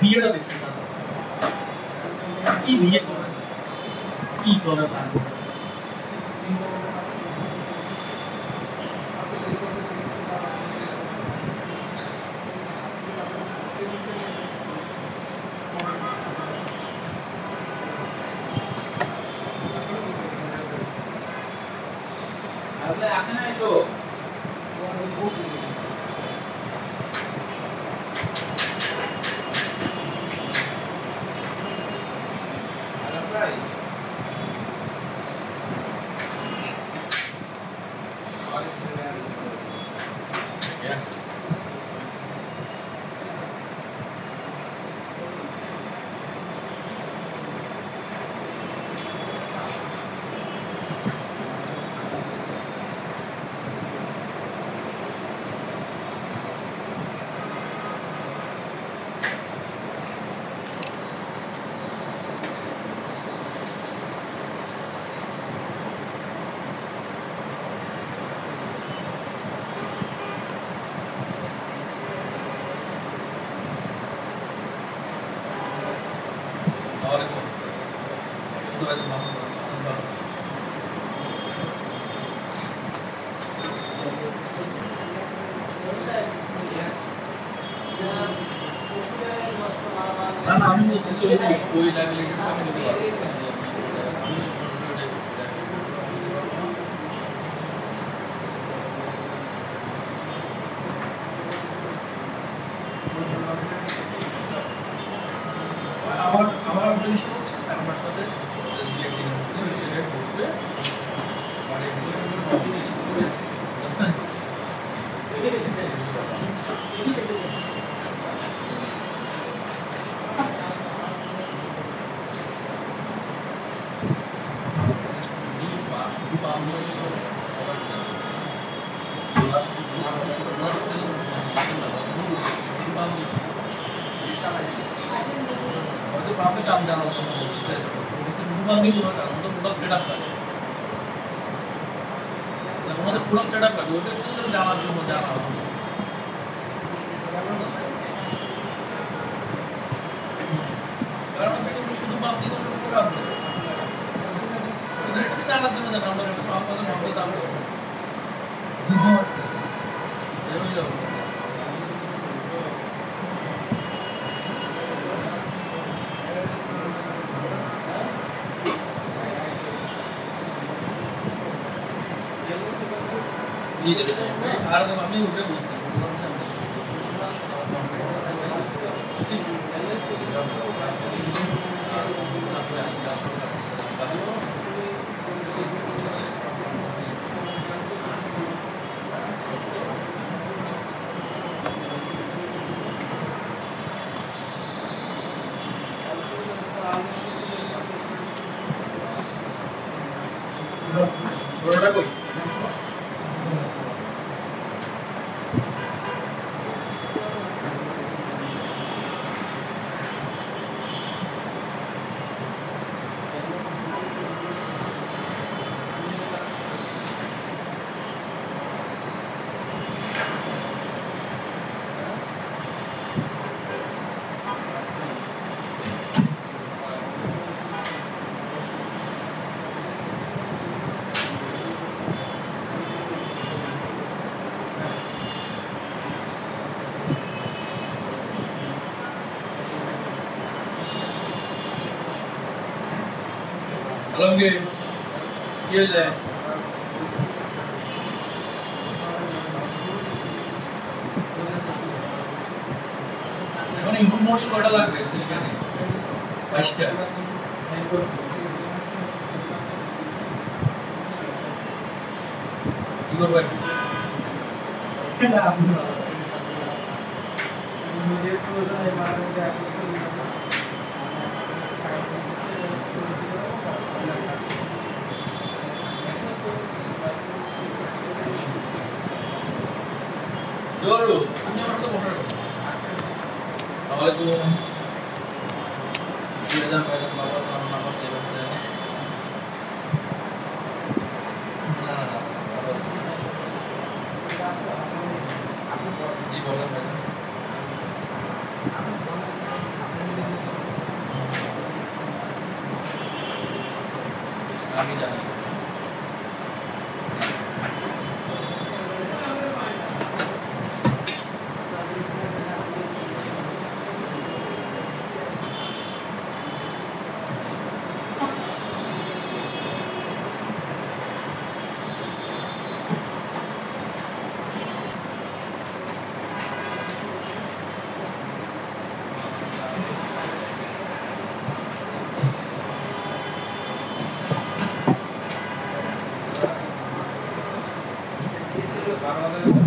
বিয়েটা দেখছেন না কি বিয়ে করে কি করে না আসে নাই তো না আমি বলছি তো ওই লাইব্রেরিটা আমি নিতে পারবো আমার জিনিস হচ্ছে আমার সাথে বসবে আপনি কাম জানা আমাদের পুরো সেট আপ কাটবে ওটা হচ্ছে জানার জন্য জানা কারণ শুধু মাপ দিয়ে করে আসবে এটা জানার জন্য জানা আমরা একটা মাপ করে মাপ দিয়ে দাম আর আমি উঠে বলছি বড়টা কই আলমগীর কি হইলে এখন ইনপুট মডিউল কয়টা লাগবে 22টা কি করবো জোরু আমি আমার তো বসার কথা তাহলে তো যেটা বাইরে বাবা নাম্বার সেভ আছে জি বলেন ভাই আমি জানি বাংলাদেশ